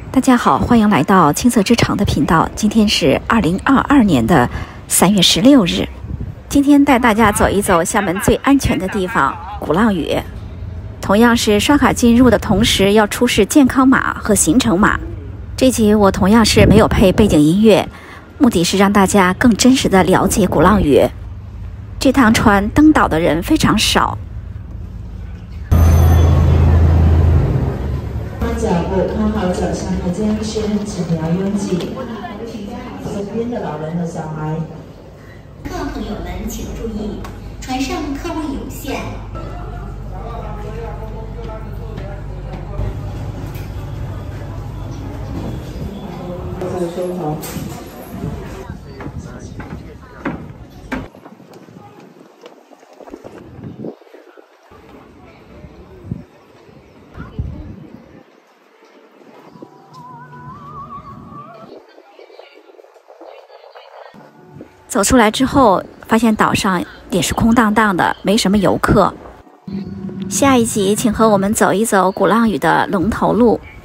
大家好，欢迎来到青色之城的频道。今天是2022年的3月16日。今天带大家走一走厦门最安全的地方——鼓浪屿。同样是刷卡进入的同时，要出示健康码和行程码。这集我同样是没有配背景音乐，目的是让大家更真实的了解鼓浪屿。这趟船登岛的人非常少。 脚步看好脚下的肩身，请不要拥挤。身边的老人和小孩。 客朋友们请注意，船上客位有限。 收好。 走出来之后，发现岛上也是空荡荡的，没什么游客。下一集，请和我们走一走鼓浪屿的龙头路。